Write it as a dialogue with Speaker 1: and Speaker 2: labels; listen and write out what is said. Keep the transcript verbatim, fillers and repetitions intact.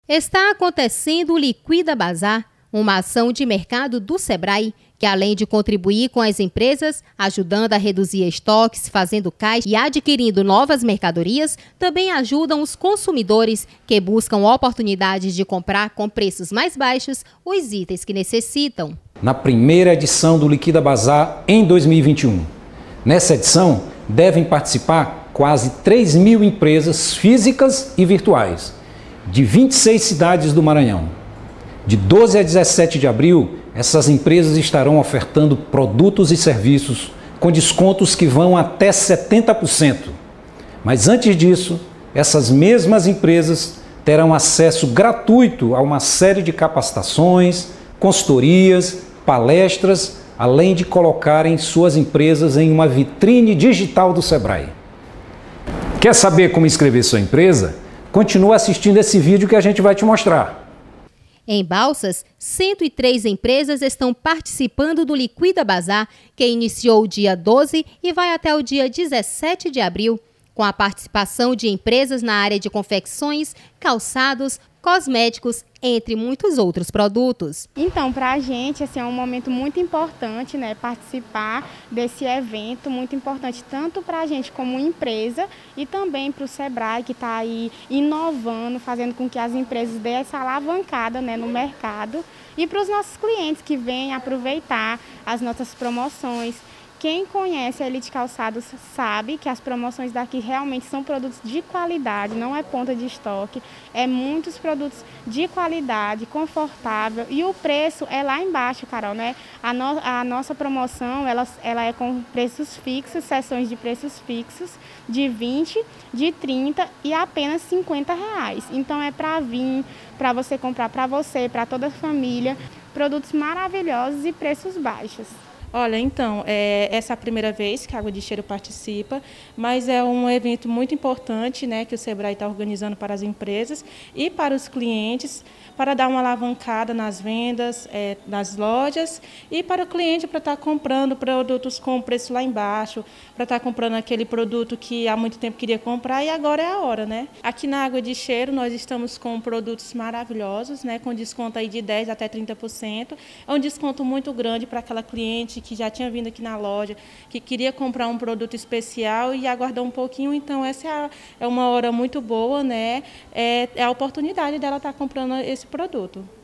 Speaker 1: Está acontecendo o Liquida Bazar, uma ação de mercado do Sebrae, que além de contribuir com as empresas, ajudando a reduzir estoques, fazendo caixa e adquirindo novas mercadorias, também ajudam os consumidores que buscam oportunidades de comprar com preços mais baixos os itens que necessitam.
Speaker 2: Na primeira edição do Liquida Bazar em dois mil e vinte e um. Nessa edição, devem participar quase três mil empresas físicas e virtuais, de vinte e seis cidades do Maranhão. De doze a dezessete de abril, essas empresas estarão ofertando produtos e serviços com descontos que vão até setenta por cento. Mas antes disso, essas mesmas empresas terão acesso gratuito a uma série de capacitações, consultorias, palestras, além de colocarem suas empresas em uma vitrine digital do Sebrae. Quer saber como inscrever sua empresa? Continua assistindo esse vídeo que a gente vai te mostrar.
Speaker 1: Em Balsas, cento e três empresas estão participando do Liquida Bazar, que iniciou dia doze e vai até o dia dezessete de abril, com a participação de empresas na área de confecções, calçados, cosméticos, entre muitos outros produtos.
Speaker 3: Então, para a gente, assim, é um momento muito importante, né, participar desse evento, muito importante tanto para a gente como empresa e também para o Sebrae, que está aí inovando, fazendo com que as empresas dêem essa alavancada, né, no mercado, e para os nossos clientes que vêm aproveitar as nossas promoções. Quem conhece a Elite Calçados sabe que as promoções daqui realmente são produtos de qualidade, não é ponta de estoque, é muitos produtos de qualidade, confortável, e o preço é lá embaixo, Carol, né? A, no, a nossa promoção, ela, ela é com preços fixos, sessões de preços fixos, de vinte, de trinta e apenas cinquenta reais. Então é para vir, para você comprar para você, para toda a família, produtos maravilhosos e preços baixos.
Speaker 4: Olha, então, é, essa é a primeira vez que a Água de Cheiro participa, mas é um evento muito importante, né, que o Sebrae está organizando para as empresas e para os clientes, para dar uma alavancada nas vendas, é, nas lojas, e para o cliente para estar comprando produtos com preço lá embaixo, para estar comprando aquele produto que há muito tempo queria comprar e agora é a hora, né? Aqui na Água de Cheiro nós estamos com produtos maravilhosos, né, com desconto aí de dez até trinta por cento. É um desconto muito grande para aquela cliente que já tinha vindo aqui na loja, que queria comprar um produto especial e aguardou um pouquinho, então essa é, a, é uma hora muito boa, né? É, é a oportunidade dela estar comprando esse produto.